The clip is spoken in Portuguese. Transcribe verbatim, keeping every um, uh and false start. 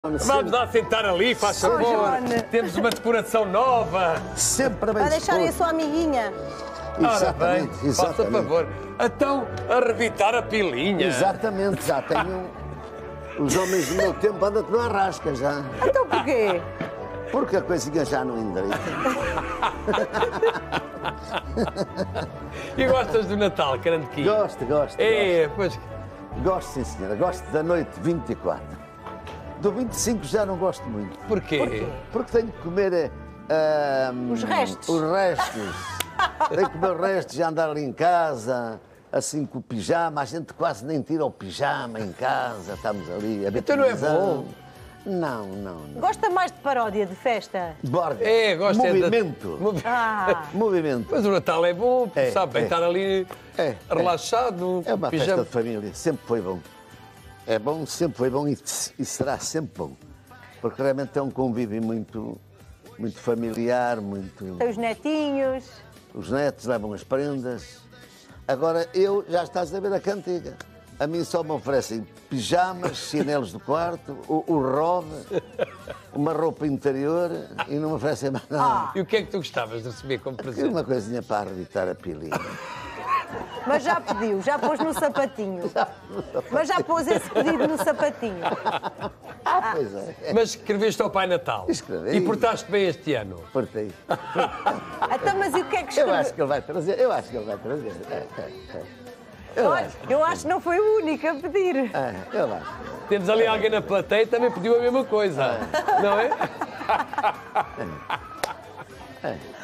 Vamos lá sentar ali, faz favor. Joana. Temos uma decoração nova. Sempre bem Vai deixar aí a disposto. sua amiguinha. Ora bem, Exatamente, faça exatamente. favor. Então, a revitar a pilinha. Exatamente, já tenho. Os homens do meu tempo andam que não arrasca já. Então porquê? Porque a coisinha já não endireita. E gostas do Natal, Carandequinho? Gosto, gosto. É, pois... Gosto. Gosto, sim, senhora. Gosto da noite vinte e quatro. Do vinte e cinco já não gosto muito. Porquê? Porquê? Porque tenho que comer. ah, Os restos. Os restos. Tenho que comer os restos e andar ali em casa, assim com o pijama. A gente quase nem tira o pijama em casa. Estamos ali a ver Então não é televisão. bom? Não, não, não. Gosta mais de paródia, de festa? Borga. É, gosto é de- Movimento. Movi- Ah, Movimento. Mas o Natal é bom, É, sabe bem é. estar ali É, é. relaxado. É uma pijama. festa de família, sempre foi bom. É bom, sempre foi bom e, e será sempre bom. Porque realmente é um convívio muito, muito familiar, muito. tem os netinhos. Os netos levam as prendas. Agora eu, já estás a ver a cantiga. A mim só me oferecem pijamas, chinelos do quarto, o, o robe, uma roupa interior e não me oferecem mais nada. E o que é que tu gostavas de receber como Queria presente? uma coisinha para arrebitar a pilinha. Mas já pediu, já pôs no sapatinho. Mas já pôs esse pedido no sapatinho. Ah, pois é. Mas escreveste ao Pai Natal. Escrevi. E portaste bem este ano. Portei. Então, mas e o que é que Eu acho escreveu? que ele vai trazer, eu acho que ele vai trazer. É, é, é. Eu Olha, acho. eu acho que não foi o único a pedir. É, eu acho. Temos ali alguém na plateia que também pediu a mesma coisa. Não é? É.